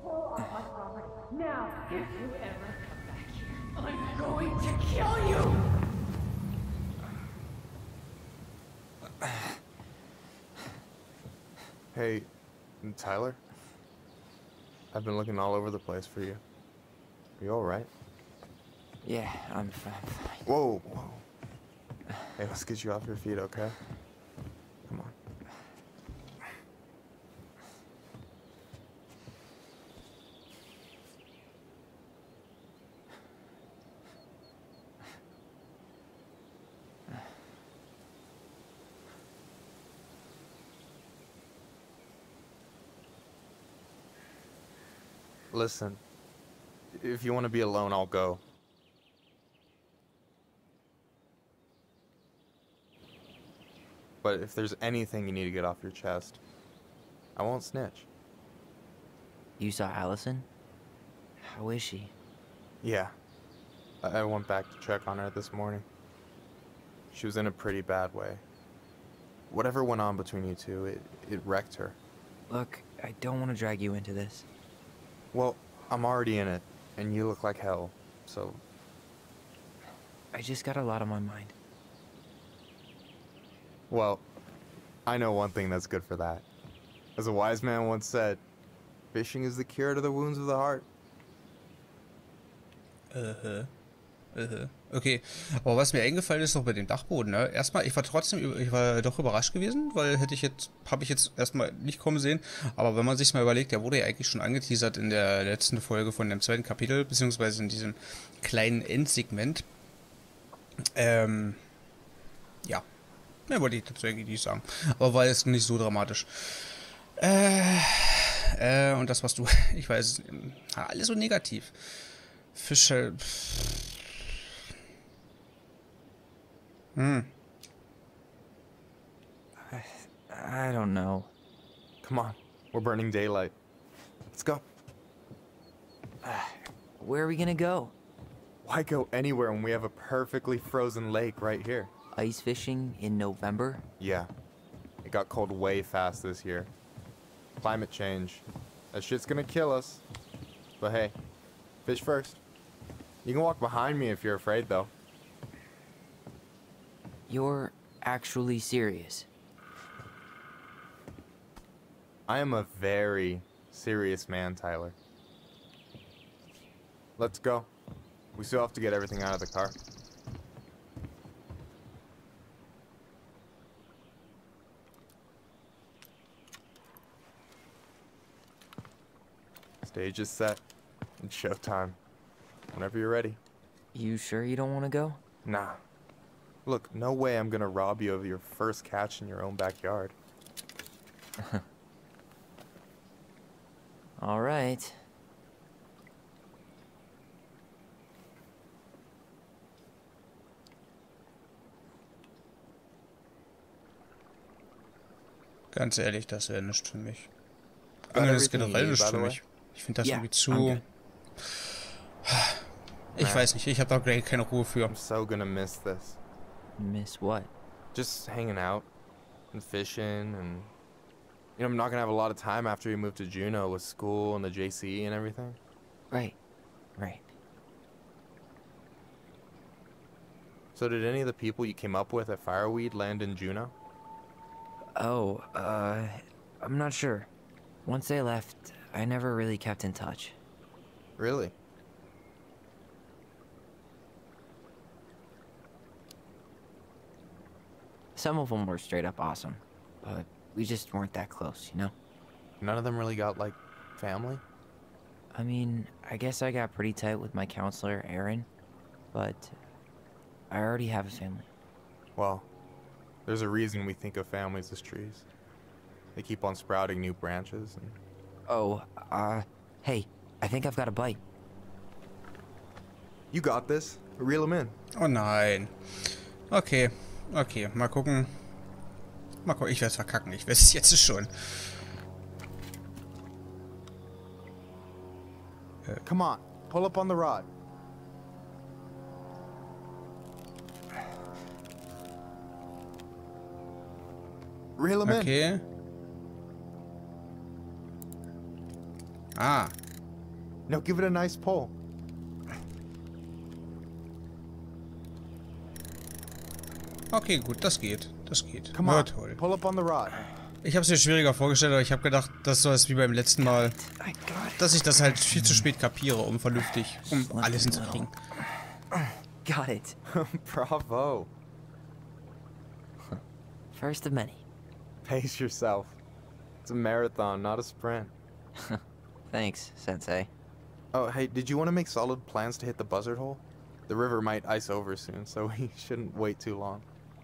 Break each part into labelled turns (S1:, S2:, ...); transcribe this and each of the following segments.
S1: off my property. Now, if you ever come back here, I'm going to kill you!
S2: Hey, Tyler? I've been looking all over the place for you. Are you alright?
S3: Yeah, I'm fine.
S2: Whoa, whoa. Hey, let's get you off your feet, okay? Come on. Listen, if you want to be alone, I'll go. But if there's anything you need to get off your chest, I won't snitch.
S3: You saw Allison? How is she?
S2: Yeah. I went back to check on her this morning. She was in a pretty bad way. Whatever went on between you two, it wrecked her.
S3: Look, I don't want to drag you into this.
S2: Well, I'm already in it, and you look like hell, so...
S3: I just got a lot on my mind.
S2: Well, I know one thing that's good for that. As a wise man once said, fishing is the cure to the wounds of the heart.
S4: Okay, aber was mir eingefallen ist noch bei dem Dachboden, ne? Erstmal, ich war doch überrascht gewesen, weil habe ich jetzt erstmal nicht kommen sehen, aber wenn man sich mal überlegt, der wurde ja eigentlich schon angeteasert in der letzten Folge von dem zweiten Kapitel, beziehungsweise in diesem kleinen Endsegment. Ja, mehr wollte ich dazu eigentlich nicht sagen, aber war jetzt nicht so dramatisch. Und das, was du, ich weiß, alles so negativ. Fische.
S3: I don't know.
S2: Come on, we're burning daylight. Let's go.
S3: Where are we gonna go?
S2: Why go anywhere when we have a perfectly frozen lake right here?
S3: Ice fishing in November?
S2: Yeah, it got cold way fast this year. Climate change. That shit's gonna kill us. But hey, fish first. You can walk behind me if you're afraid, though.
S3: You're actually serious?
S2: I am a very serious man, Tyler. Let's go. We still have to get everything out of the car. Stage is set. It's showtime. Whenever you're ready.
S3: You sure you don't want to go?
S2: Nah. Look, no way I'm gonna rob you of your first catch in your own backyard.
S3: All right.
S4: Ganz ehrlich, das wäre nichts für mich. Angeln ist generell nichts für mich. Ich finde das irgendwie zu... Ich weiß nicht, ich habe da gleich keine Ruhe für.
S2: I'm so gonna miss this.
S3: Miss what?
S2: Just hanging out and fishing and... You know, I'm not gonna have a lot of time after we move to Juneau with school and the JC and everything.
S3: Right.
S2: So did any of the people you came up with at Fireweed land in Juneau?
S3: Oh, I'm not sure. Once they left, I never really kept in touch.
S2: Really?
S3: Some of them were straight up awesome, but we just weren't that close, you know?
S2: None of them really got, like, family?
S3: I mean, I guess I got pretty tight with my counselor, Aaron, but I already have a family.
S2: Well, there's a reason we think of families as trees. They keep on sprouting new branches and...
S3: Oh, hey, I think I've got a bite.
S2: You got this. Reel them in.
S4: Oh nein. Okay, mal gucken. Ich werde es verkacken, ich weiß es jetzt schon.
S2: Come on, pull up on the rod. Reel them in.
S4: Okay. Ah,
S2: No, give it a nice pull.
S4: Okay, gut, das geht. Das geht.
S2: Come
S4: Ja,
S2: on,
S4: toll.
S2: pull up on the rod.
S4: Ich habe es mir schwieriger vorgestellt, aber ich habe gedacht, dass so ist wie beim letzten Mal,
S3: I got it.
S4: dass ich das halt viel zu spät kapiere, um vernünftig, um alles hinzukriegen.
S3: Got it.
S2: Bravo.
S3: First of many.
S2: Pace yourself. It's a marathon, not a sprint.
S3: Thanks, Sensei.
S2: Oh, hey, did you want to make solid plans to hit the buzzard hole? The river might ice over soon, so we shouldn't wait too long.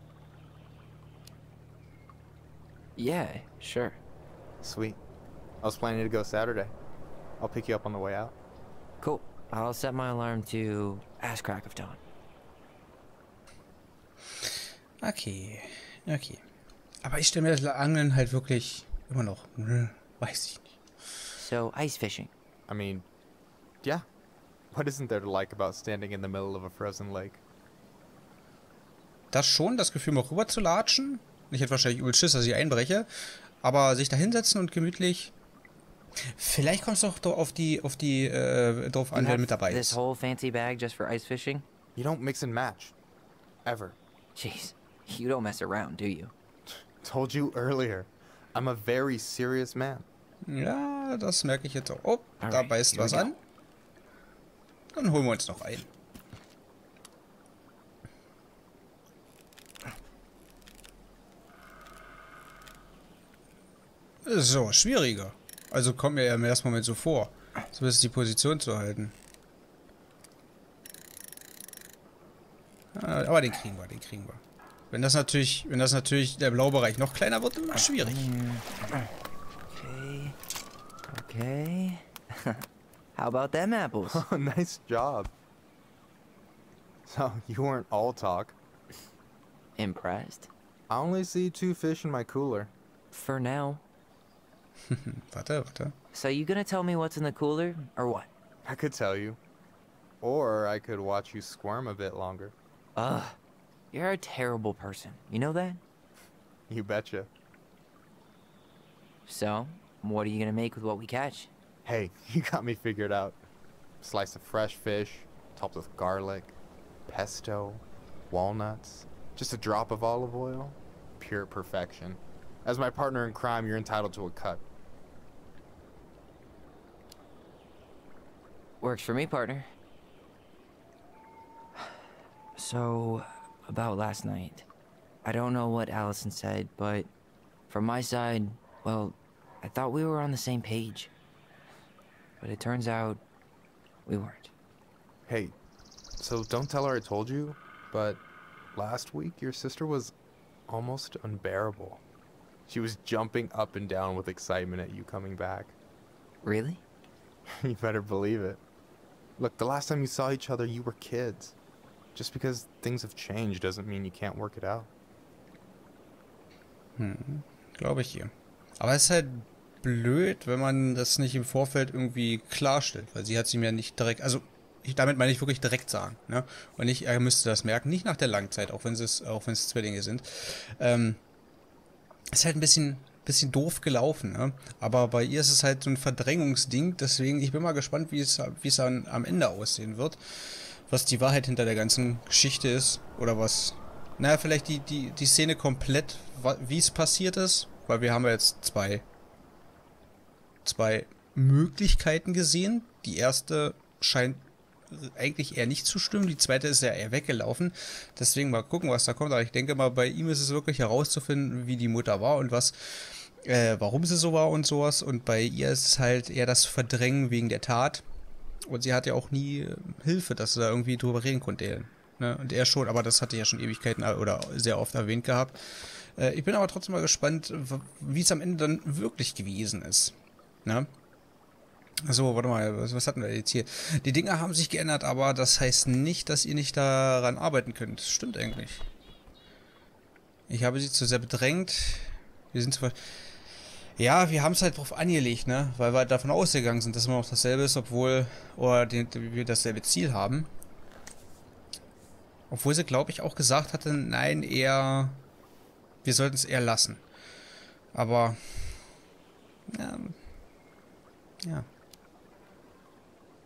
S3: Yeah, sure.
S2: Sweet. I was planning to go Saturday. I'll pick you up on the way out.
S3: Cool. I'll set my alarm to ass crack of dawn.
S4: Okay, okay. Aber ich stelle mir das Angeln halt wirklich immer noch, weiß ich nicht.
S3: So, ice fishing.
S2: I mean, yeah. What isn't there to like about standing in the middle of a frozen lake?
S4: Das schon, das Gefühl mal rüber zu latschen. Ich hätte wahrscheinlich übel Schiss, dass ich einbreche. Aber sich da hinsetzen und gemütlich. Vielleicht kommt es doch drauf drauf an, wer mit dabei
S3: This
S4: ist.
S3: whole fancy bag just for ice fishing?
S2: You don't mix and match. Ever.
S3: Jeez, you don't mess around, do you?
S2: Told you earlier. I'm a very serious man.
S4: Ja, das merke ich jetzt auch. Oh, da
S3: Alright,
S4: beißt
S3: here we
S4: was
S3: go.
S4: an. Dann holen wir uns noch ein. So, schwieriger. Also kommt mir ja im ersten Moment so vor. Zumindest die Position zu halten. Aber den kriegen wir, den kriegen wir. Wenn das natürlich der Blaubereich noch kleiner wird, dann wird es schwierig.
S3: Okay. Okay. How about them apples?
S2: Oh, nice job. So, you weren't all talk.
S3: Impressed?
S2: I only see 2 fish in my cooler.
S3: For now.
S4: Warte, warte.
S3: So you gonna tell me what's in the cooler, or what?
S2: I could tell you. Or I could watch you squirm a bit longer.
S3: Ugh. You're a terrible person. You know that?
S2: You betcha.
S3: So, what are you gonna make with what we catch?
S2: Hey, you got me figured out. Slice of fresh fish, topped with garlic, pesto, walnuts, just a drop of olive oil. Pure perfection. As my partner in crime, you're entitled to a cut.
S3: Works for me, partner. So, about last night. I don't know what Allison said, but from my side, well, I thought we were on the same page. But it turns out we weren't.
S2: Hey, so don't tell her I told you, but last week your sister was almost unbearable. She was jumping up and down with excitement at you coming back.
S3: Really?
S2: You better believe it. Look, the last time you saw each other, you were kids. Just because things have changed doesn't mean you can't work it out.
S4: Glaube ich ihr. Aber es ist halt blöd, wenn man das nicht im Vorfeld irgendwie klarstellt, weil sie hat sie mir nicht direkt, also damit meine ich wirklich direkt sagen, ne? Und nicht, er müsste das merken, nicht nach der Langzeit, auch wenn es Zwillinge sind. Ist halt ein bisschen doof gelaufen, ne? Aber bei ihr ist es halt so ein Verdrängungsding, deswegen, ich bin mal gespannt, wie es dann am Ende aussehen wird. Was die Wahrheit hinter der ganzen Geschichte ist, oder was, naja, vielleicht die Szene komplett, wie es passiert ist, weil wir haben ja jetzt zwei Möglichkeiten gesehen. Die erste scheint eigentlich eher nicht zu stimmen, die zweite ist ja eher weggelaufen. Deswegen mal gucken, was da kommt. Aber ich denke mal, bei ihm ist es wirklich herauszufinden, wie die Mutter war und warum sie so war und sowas. Und bei ihr ist es halt eher das Verdrängen wegen der Tat. Und sie hat ja auch nie Hilfe, dass sie da irgendwie drüber reden konnte. Ne? Und er schon, aber das hatte ja schon Ewigkeiten oder sehr oft erwähnt gehabt. Ich bin aber trotzdem mal gespannt, wie es am Ende dann wirklich gewesen ist. Ne? So, warte mal, was hatten wir jetzt hier? Die Dinge haben sich geändert, aber das heißt nicht, dass ihr nicht daran arbeiten könnt. Das stimmt eigentlich. Ich habe sie zu sehr bedrängt. Wir sind zwar... Ja, wir haben es halt drauf angelegt, ne? Weil wir davon ausgegangen sind, dass immer noch dasselbe ist, wir dasselbe Ziel haben. Obwohl sie, glaube ich, auch gesagt hatte, nein, eher... Wir sollten es eher lassen. Aber... Ja...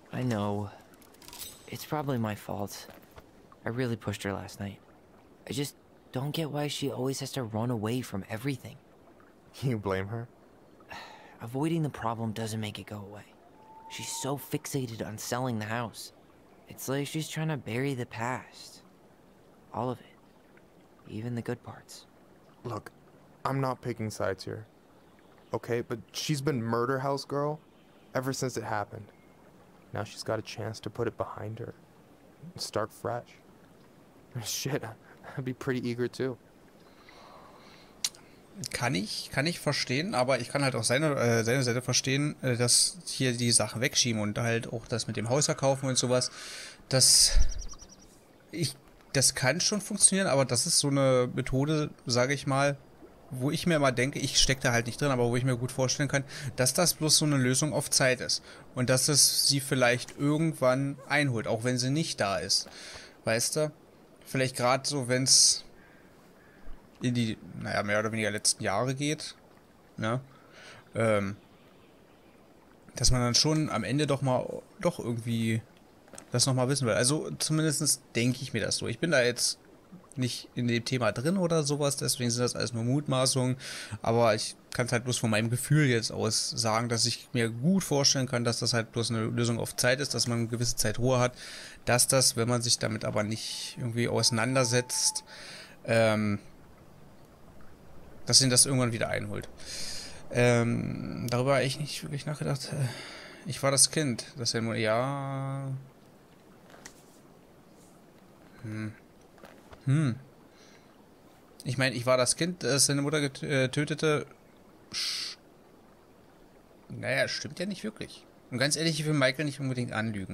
S3: I know. It's probably my fault. I really pushed her last night. I just don't get why she always has to run away from everything.
S2: You blame her?
S3: Avoiding the problem doesn't make it go away. She's so fixated on selling the house. It's like she's trying to bury the past. All of it. Even the good parts.
S2: Look, I'm not picking sides here. Okay, but she's been murder house girl ever since it happened. Now she's got a chance to put it behind her and start fresh. Shit, I'd be pretty eager too.
S4: Kann ich verstehen, aber ich kann halt auch seine Seite verstehen, dass hier die Sachen wegschieben und halt auch das mit dem Haus verkaufen und sowas. Das kann schon funktionieren, aber das ist so eine Methode, sage ich mal, wo ich mir immer denke, ich stecke da halt nicht drin, aber wo ich mir gut vorstellen kann, dass das bloß so eine Lösung auf Zeit ist. Und dass es sie vielleicht irgendwann einholt, auch wenn sie nicht da ist. Weißt du? Vielleicht gerade so, wenn es in die, naja, mehr oder weniger letzten Jahre geht, ne? Dass man dann schon am Ende doch irgendwie das nochmal wissen will. Also zumindest denke ich mir das so. Ich bin da jetzt nicht in dem Thema drin oder sowas, deswegen sind das alles nur Mutmaßungen, aber ich kann es halt bloß von meinem Gefühl jetzt aus sagen, dass ich mir gut vorstellen kann, dass das halt bloß eine Lösung auf Zeit ist, dass man eine gewisse Zeit Ruhe hat, dass das, wenn man sich damit aber nicht irgendwie auseinandersetzt, dass ihn das irgendwann wieder einholt. Darüber habe ich nicht wirklich nachgedacht. Ich war das Kind, das ja... Ich meine, ich war das Kind, das seine Mutter tötete. Naja, stimmt ja nicht wirklich. Und ganz ehrlich, ich will Michael nicht unbedingt anlügen.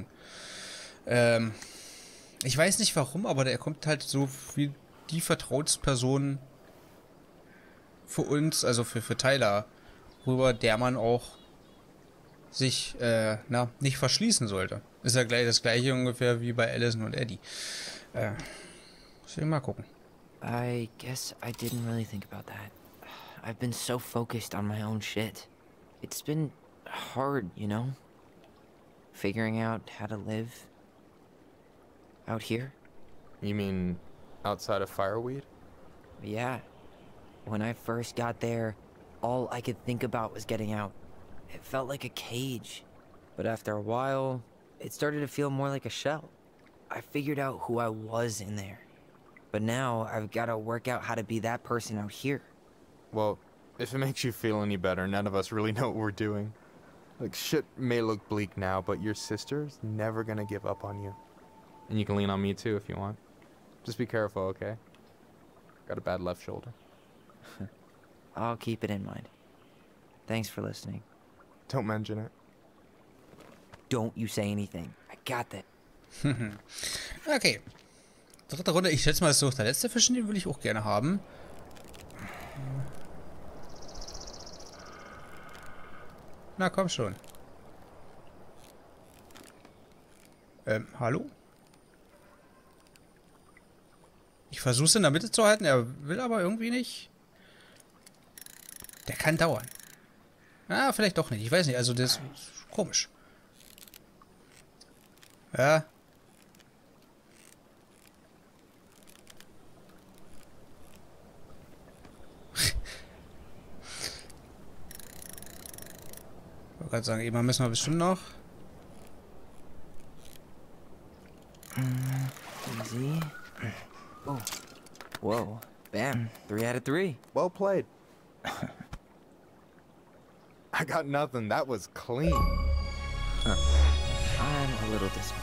S4: Ich weiß nicht warum, aber der kommt halt so wie die Vertrauensperson für uns, also für Tyler, rüber, der man auch sich nicht verschließen sollte. Ist ja gleich das gleiche ungefähr wie bei Allison und Eddie. Mal gucken.
S3: I guess I didn't really think about that. I've been so focused on my own shit. It's been hard, you know? Figuring out how to live out here.
S2: You mean outside of Fireweed?
S3: Yeah. When I first got there, all I could think about was getting out. It felt like a cage. But after a while, it started to feel more like a shell. I figured out who I was in there. But now, I've got to work out how to be that person out here.
S2: Well, if it makes you feel any better, none of us really know what we're doing. Like, shit may look bleak now, but your sister's never gonna give up on you. And you can lean on me too if you want. Just be careful, okay? Got a bad left shoulder.
S3: I'll keep it in mind. Thanks for listening.
S2: Don't mention it.
S3: Don't you say anything. I got that.
S4: Okay. Dritte Runde. Ich schätze mal, das ist doch der letzte Fisch, den will ich auch gerne haben. Na, komm schon. Hallo? Ich versuche es in der Mitte zu halten, er will aber irgendwie nicht. Der kann dauern. Ah, vielleicht doch nicht. Ich weiß nicht, also das ist komisch. Ja. Ich wollte gerade sagen, eben müssen wir bestimmt noch.
S3: Easy. Oh. Whoa. Bam. 3 out of 3.
S2: Well played. I got nothing. That was clean.
S3: I'm a little disappointed.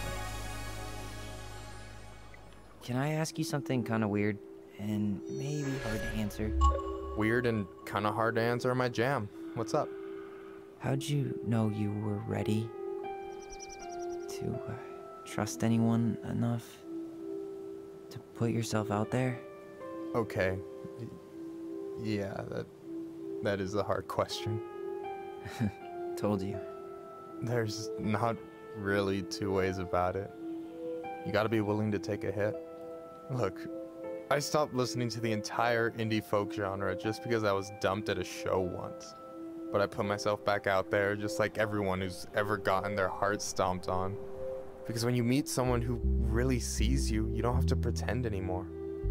S3: Can I ask you something kind of weird and maybe hard to answer?
S2: Weird and kind of hard to answer my jam. What's up?
S3: How'd you know you were ready to trust anyone enough to put yourself out there?
S2: Okay. Yeah, that is a hard question.
S3: Told you.
S2: There's not really two ways about it. You gotta be willing to take a hit. Look, I stopped listening to the entire indie folk genre just because I was dumped at a show once. But I put myself back out there just like everyone who's ever gotten their heart stomped on. Because when you meet someone who really sees you, you don't have to pretend anymore.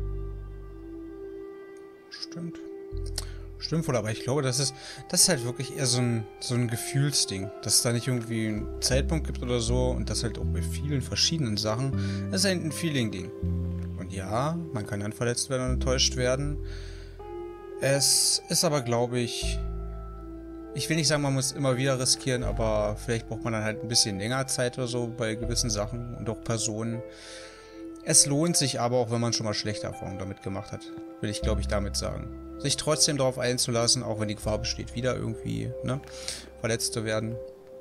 S4: Stimmt. Stimmt wohl, aber ich glaube, das ist halt wirklich eher so ein Gefühlsding. Dass es da nicht irgendwie einen Zeitpunkt gibt oder so und das halt auch bei vielen verschiedenen Sachen. Das ist halt ein Feeling-Ding. Und ja, man kann dann verletzt werden und enttäuscht werden. Es ist aber, glaube ich will nicht sagen, man muss immer wieder riskieren, aber vielleicht braucht man dann halt ein bisschen länger Zeit oder so bei gewissen Sachen und auch Personen. Es lohnt sich aber auch, wenn man schon mal schlechte Erfahrungen damit gemacht hat. Will ich, glaube ich, damit sagen. Sich trotzdem darauf einzulassen, auch wenn die Gefahr besteht, wieder irgendwie verletzt zu werden.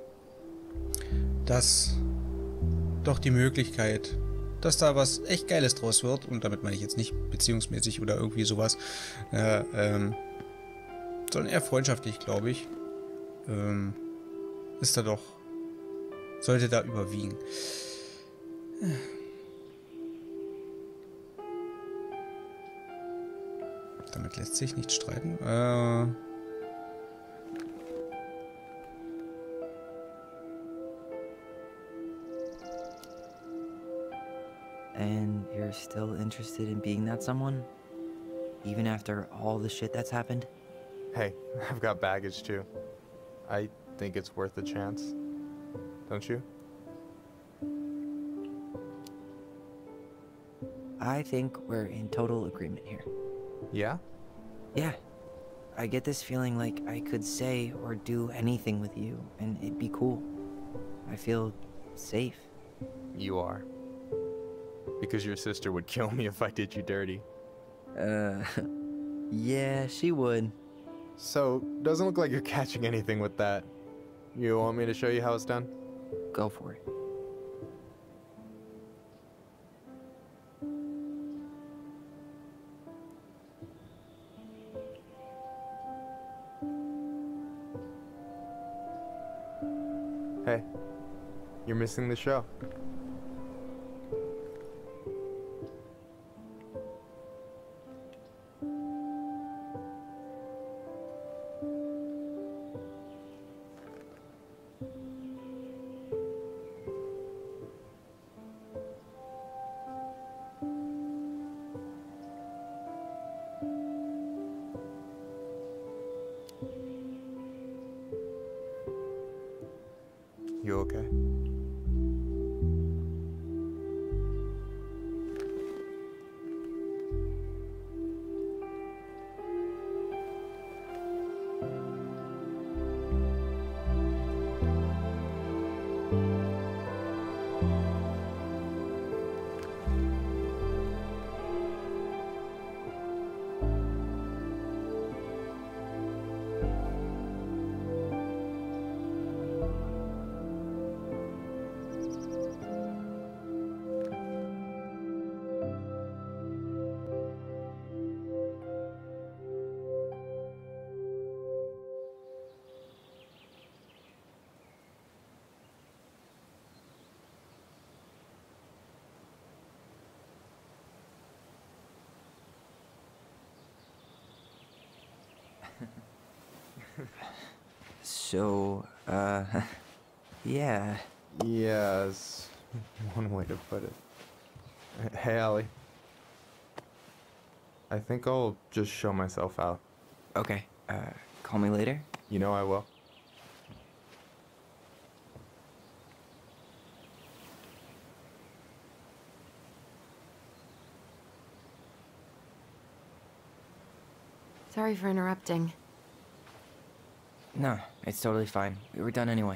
S4: Dass doch die Möglichkeit, dass da was echt Geiles draus wird, und damit meine ich jetzt nicht beziehungsmäßig oder irgendwie sowas, sondern eher freundschaftlich, glaube ich, ist da doch, sollte da überwiegen. Damit lässt sich nicht streiten.
S3: And you're still interested in being that someone? Even after all the shit that's happened?
S2: Hey, I've got baggage too. I think it's worth a chance. Don't you?
S3: I think we're in total agreement here.
S2: Yeah?
S3: Yeah. I get this feeling like I could say or do anything with you, and it'd be cool. I feel safe.
S2: You are. Because your sister would kill me if I did you dirty.
S3: Yeah, she would.
S2: So, doesn't look like you're catching anything with that. You want me to show you how it's done?
S3: Go for it.
S2: Hey, you're missing the show. You okay?
S3: So, yeah.
S2: Yeah, is one way to put it. Hey, Allie. I think I'll just show myself out.
S3: Okay, call me later?
S2: You know I will.
S5: Sorry for interrupting.
S3: No, it's totally fine. We were done anyway.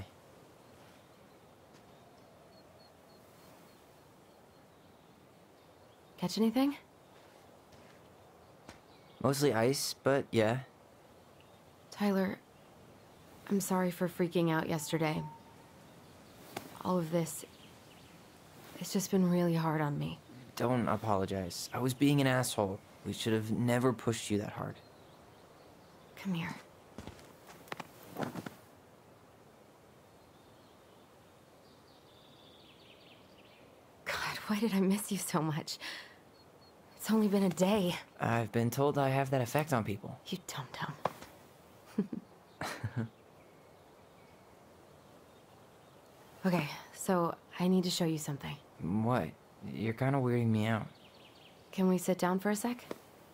S5: Catch anything?
S3: Mostly ice, but yeah.
S5: Tyler, I'm sorry for freaking out yesterday. All of this, it's just been really hard on me.
S3: Don't apologize. I was being an asshole. We should have never pushed you that hard.
S5: Come here. God, why did I miss you so much? It's only been a day.
S3: I've been told I have that effect on people.
S5: You dum-dum. Okay, so I need to show you something.
S3: What? You're kind of weirding me out.
S5: Can we sit down for a sec?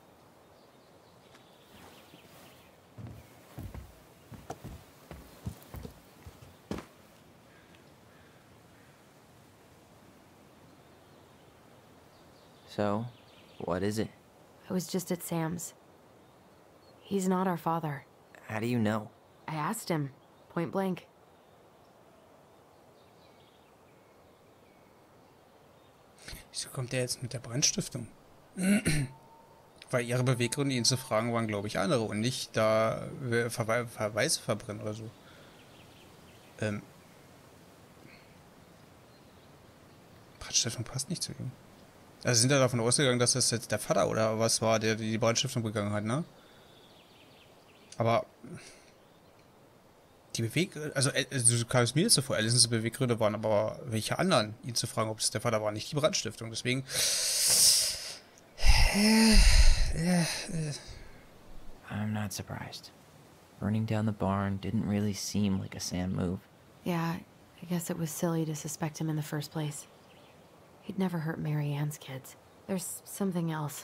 S3: So, what is it?
S5: I was just at Sam's. He's not our father.
S3: How do you know?
S5: I asked him, point blank.
S4: Wieso kommt der jetzt mit der Brandstiftung? Weil ihre Beweggründe, ihn zu fragen, waren, glaube ich, andere und nicht da Verweise verbrennen oder so. Brandstiftung passt nicht zu ihm. Also sind ja davon ausgegangen, dass das jetzt der Vater oder was war, der die Brandstiftung begangen hat, ne? Aber die Beweggründe, also du kamst mir jetzt so vor, Allisons Beweggründe waren aber welche anderen, ihn zu fragen, ob es der Vater war, nicht die Brandstiftung. Deswegen.
S3: I'm not surprised. Burning down the barn didn't really seem like a Sam move.
S5: Yeah, I guess it was silly to suspect him in the first place. He'd never hurt Mary Ann's kids. There's something else.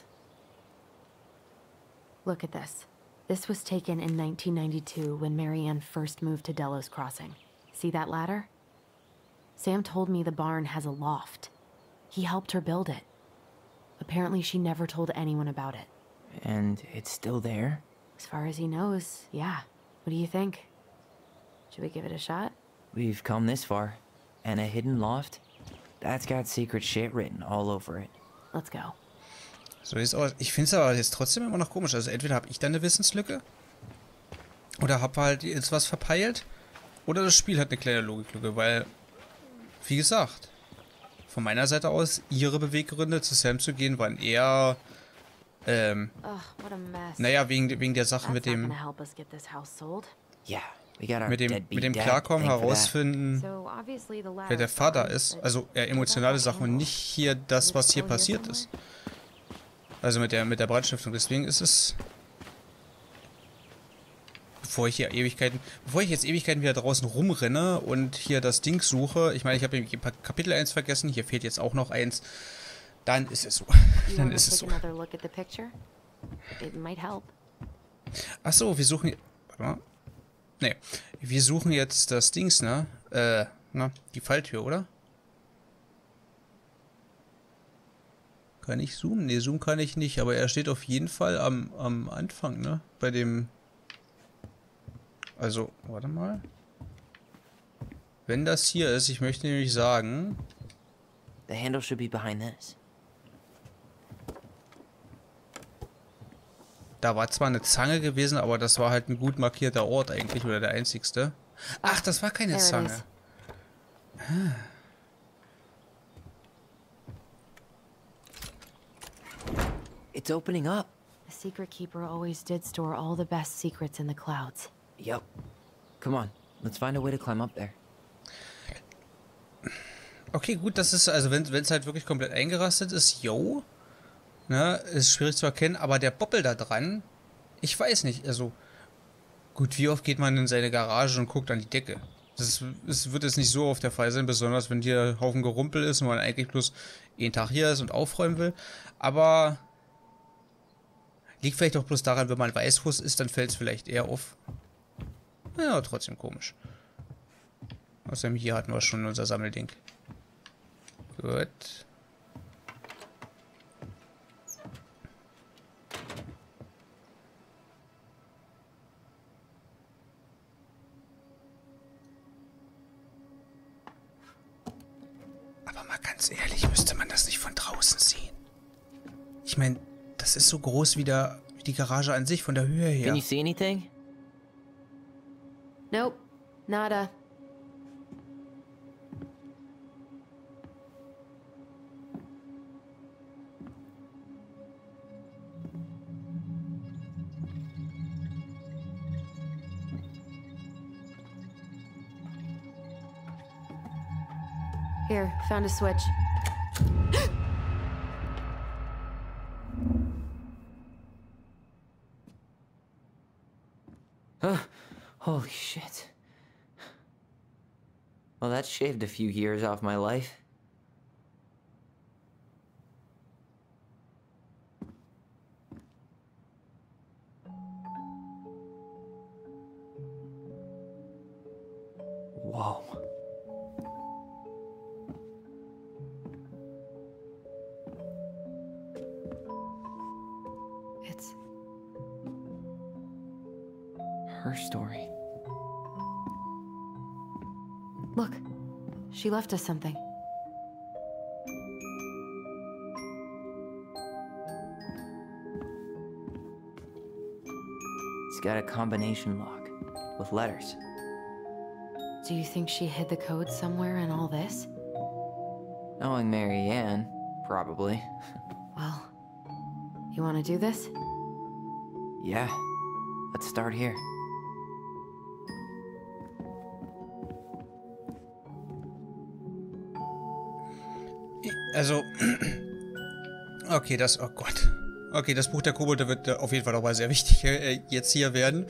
S5: Look at this. This was taken in 1992 when Mary Ann first moved to Delos Crossing. See that ladder? Sam told me the barn has a loft. He helped her build it. Apparently she never told anyone about it.
S3: And it's still there?
S5: As far as he knows, yeah. What do you think? Should we give it a shot?
S3: We've come this far. And a hidden loft? That's got secret shit written all over it.
S5: Let's go.
S4: So ist aus. Ich finde es aber jetzt trotzdem immer noch komisch. Also entweder habe ich da eine Wissenslücke oder habe halt jetzt was verpeilt oder das Spiel hat eine kleine Logiklücke, weil, wie gesagt, von meiner Seite aus, ihre Beweggründe zu Sam zu gehen, waren eher,
S5: What a mess.
S4: naja, wegen der Sache mit
S5: That's not
S4: dem,
S5: gonna help us get this house sold.
S3: Yeah, we got our
S4: mit dem
S3: deadbeat dad
S4: Klarkommen
S3: to thank for that.
S4: herausfinden,
S5: So obviously the
S4: wer der Vater ist. Also eher emotionale Sachen und nicht hier das, was hier passiert ist. Also mit der Brandstiftung. Deswegen ist es, bevor ich jetzt Ewigkeiten wieder draußen rumrenne und hier das Ding suche, ich meine, ich habe Kapitel 1 vergessen, hier fehlt jetzt auch noch eins, dann ist es so. Dann ist es so. Achso, wir suchen, warte mal. Nee, wir suchen jetzt das Dings, ne? Die Falltür, oder? Kann ich zoomen? Ne, zoomen kann ich nicht, aber er steht auf jeden Fall am Anfang, ne? Bei dem... Also, warte mal. Wenn das hier ist, ich möchte nämlich sagen...
S3: The handle should be behind this.
S4: Da war zwar eine Zange gewesen, aber das war halt ein gut markierter Ort eigentlich, oder der einzigste. Ach, das war keine Zange.
S3: It's opening up.
S5: The secret keeper always did store all the best secrets in the clouds.
S3: Yep. Come on, let's find a way to climb up there.
S4: Okay, gut, das ist, also wenn es halt wirklich komplett eingerastet ist, yo, ne, ist schwierig zu erkennen, aber der Boppel da dran, ich weiß nicht, also, gut, wie oft geht man in seine Garage und guckt an die Decke? Das wird jetzt nicht so oft der Fall sein, besonders wenn hier ein Haufen Gerumpel ist und man eigentlich bloß jeden Tag hier ist und aufräumen will, aber liegt vielleicht auch bloß daran, wenn man weiß, wo es ist, dann fällt es vielleicht eher auf. Ja, trotzdem komisch. Außerdem hier hatten wir schon unser Sammelding. Gut. Aber mal ganz ehrlich, müsste man das nicht von draußen sehen? Ich meine, das ist so groß wie die Garage an sich, von der Höhe her.
S3: Can you see anything?
S5: Nope, nada. Here, found a switch.
S3: Holy shit. Well, that shaved a few years off my life. Whoa.
S5: It's
S3: Her story.
S5: Look, she left us something.
S3: It's got a combination lock with letters.
S5: Do you think she hid the code somewhere in all this?
S3: Knowing Mary Ann, probably.
S5: Well, you want to do this?
S3: Yeah. Let's start here.
S4: Also, okay, oh Gott. Okay, das Buch der Kobolde wird auf jeden Fall nochmal sehr wichtig jetzt hier werden.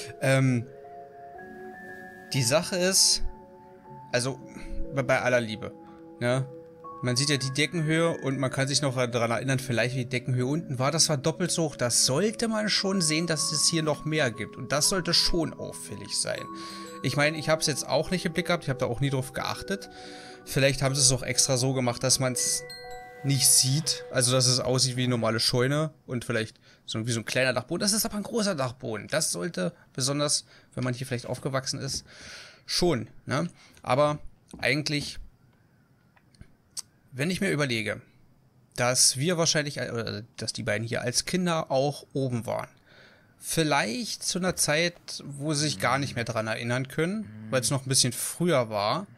S4: Die Sache ist, also bei aller Liebe, ne? Man sieht ja die Deckenhöhe und man kann sich noch daran erinnern, vielleicht wie die Deckenhöhe unten war. Das war doppelt so hoch. Das sollte man schon sehen, dass es hier noch mehr gibt. Und das sollte schon auffällig sein. Ich meine, ich habe es jetzt auch nicht im Blick gehabt. Ich habe da auch nie drauf geachtet. Vielleicht haben sie es auch extra so gemacht, dass man es nicht sieht. Also, dass es aussieht wie eine normale Scheune und vielleicht so wie so ein kleiner Dachboden. Das ist aber ein großer Dachboden. Das sollte, besonders wenn man hier vielleicht aufgewachsen ist, schon, ne? Aber eigentlich, wenn ich mir überlege, dass wir wahrscheinlich, oder dass die beiden hier als Kinder auch oben waren. Vielleicht zu einer Zeit, wo sie sich gar nicht mehr dran erinnern können, weil es noch ein bisschen früher war.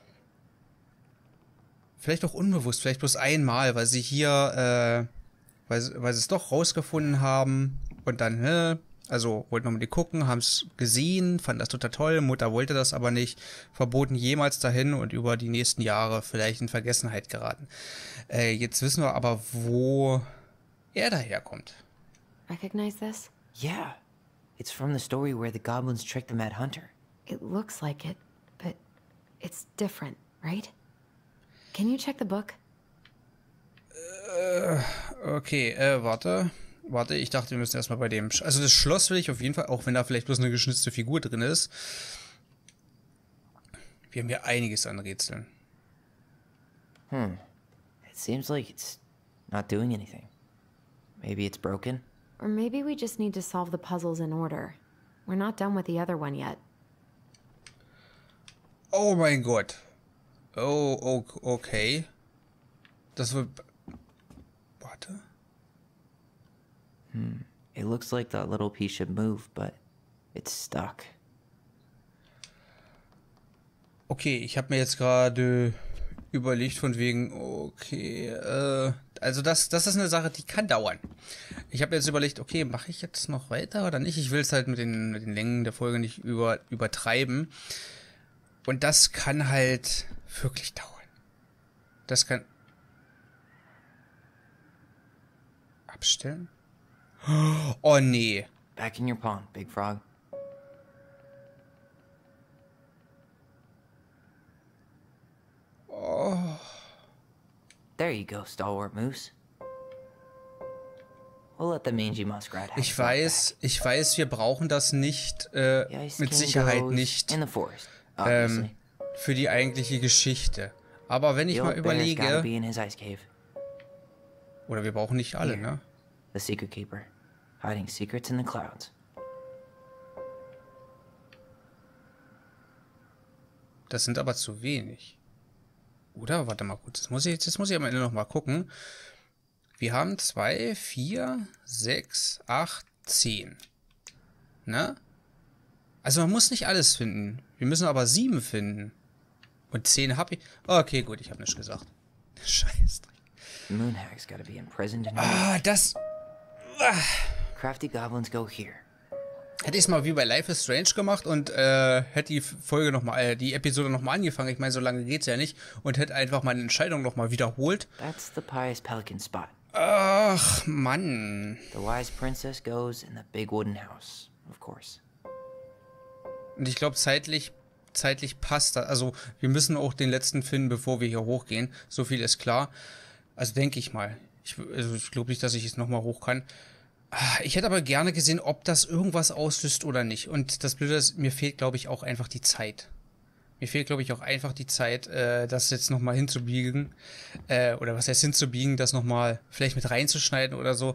S4: Vielleicht auch unbewusst, vielleicht bloß einmal, weil sie hier, weil sie es doch rausgefunden haben und dann, also wollten nochmal die gucken, haben es gesehen, fanden das total toll, Mutter wollte das aber nicht, verboten jemals dahin und über die nächsten Jahre vielleicht in Vergessenheit geraten. Jetzt wissen wir aber, wo er daherkommt.
S5: Recognize this?
S3: Yeah. It's from the story where the goblins tricked the Mad Hunter.
S5: It looks like it, but it's different, right? Can you check the book?
S4: Okay, warte, ich dachte, wir müssen erstmal bei dem... Also das Schloss will ich auf jeden Fall, auch wenn da vielleicht bloß eine geschnitzte Figur drin ist. Wir haben hier einiges an Rätseln.
S3: It seems like it's not doing anything. Maybe it's broken?
S5: Or maybe we just need to solve the puzzles in order. We're not done with the other one yet.
S4: Oh mein Gott. Oh, okay. Das wird... Warte.
S3: It looks like that little piece should move, but it's stuck.
S4: Okay, ich habe mir jetzt gerade überlegt von wegen, okay, also das ist eine Sache, die kann dauern. Ich habe jetzt überlegt, okay, mache ich jetzt noch weiter oder nicht? Ich will es halt mit den Längen der Folge nicht übertreiben. Und das kann halt wirklich dauern. Das kann... Abstellen? Oh, nee.
S3: Back in your pond, Big Frog. There you go, Stalwart Moose. We'll let the mangy muskrat have
S4: Ich weiß, wir brauchen das nicht, mit Sicherheit nicht,
S3: in the forest, obviously.
S4: für die eigentliche Geschichte. Aber wenn ich
S3: The
S4: mal
S3: old bear's gotta
S4: überlege,
S3: be in his ice cave.
S4: oder wir brauchen nicht alle, ne?
S3: The secret keeper, hiding secrets in the clouds.
S4: Das sind aber zu wenig. Oder? Warte mal kurz. Jetzt muss ich am Ende noch mal gucken. Wir haben 2, 4, 6, 8, 10. Ne? Also man muss nicht alles finden. Wir müssen aber 7 finden. Und 10 habe ich... Okay, gut, ich habe nichts gesagt. Scheiße.
S3: Moonhag's gotta be imprisoned in her.
S4: Ah, das...
S3: Crafty goblins go here.
S4: Hätte ich es mal wie bei Life is Strange gemacht und hätte die Folge nochmal, die Episode nochmal angefangen, ich meine, so lange geht's ja nicht, und hätte einfach meine Entscheidung nochmal wiederholt.
S3: That's the pious pelican spot.
S4: Ach, Mann.
S3: The wise princess goes in the big wooden house, of course.
S4: Und ich glaube, zeitlich passt das. Also, wir müssen auch den letzten finden, bevor wir hier hochgehen. So viel ist klar. Also, denke ich mal. Ich glaube nicht, dass ich jetzt nochmal hoch kann. Ich hätte aber gerne gesehen, ob das irgendwas auslöst oder nicht. Und das Blöde ist, mir fehlt, glaube ich, auch einfach die Zeit. Mir fehlt, glaube ich, auch einfach die Zeit, das jetzt nochmal hinzubiegen. Oder was heißt hinzubiegen, das nochmal vielleicht mit reinzuschneiden oder so.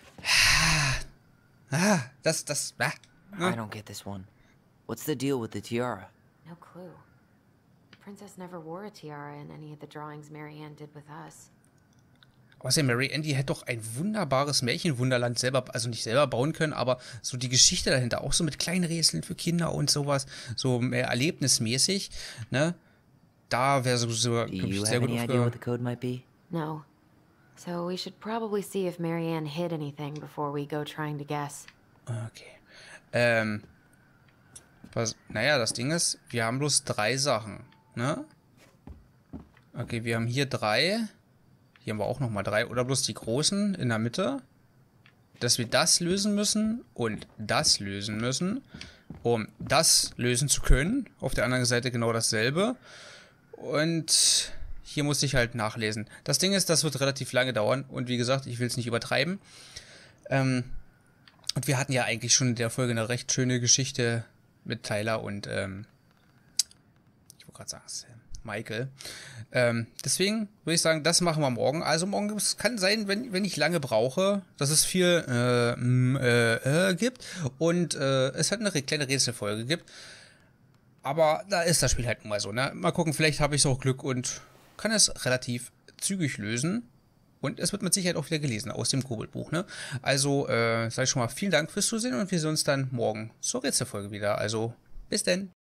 S3: I don't get this one. What's the deal with the tiara?
S5: No clue. Princess never wore a tiara in any of the drawings Marianne did with us.
S4: Außerdem, Mary Ann, die hätte doch ein wunderbares Märchenwunderland selber, also nicht selber bauen können, aber so die Geschichte dahinter, auch so mit kleinen Rätseln für Kinder und sowas, so mehr erlebnismäßig, ne? Da wäre so
S3: Do
S4: glaub ich,
S3: you
S4: sehr
S3: have
S4: gut
S3: any idea what the code might be?
S5: No. So we should probably see if Marianne hid anything before we go trying to guess.
S4: Okay. Naja, das Ding ist, wir haben bloß 3 Sachen, ne? Okay, wir haben hier 3. Hier haben wir auch nochmal 3. Oder bloß die großen in der Mitte. Dass wir das lösen müssen und das lösen müssen, um das lösen zu können. Auf der anderen Seite genau dasselbe. Und hier muss ich halt nachlesen. Das Ding ist, das wird relativ lange dauern. Und wie gesagt, ich will es nicht übertreiben. Und wir hatten ja eigentlich schon in der Folge eine recht schöne Geschichte mit Tyler und, ich wollte gerade sagen, Michael. Deswegen würde ich sagen, das machen wir morgen. Also morgen, es kann sein, wenn ich lange brauche, dass es viel gibt und es halt eine kleine Rätselfolge gibt. Aber da ist das Spiel halt nun mal so, ne? Mal gucken, vielleicht habe ich auch Glück und kann es relativ zügig lösen. Und es wird mit Sicherheit auch wieder gelesen aus dem Koboldbuch, ne? Also, sage ich schon mal vielen Dank fürs Zusehen und wir sehen uns dann morgen zur Rätselfolge wieder. Also, bis denn.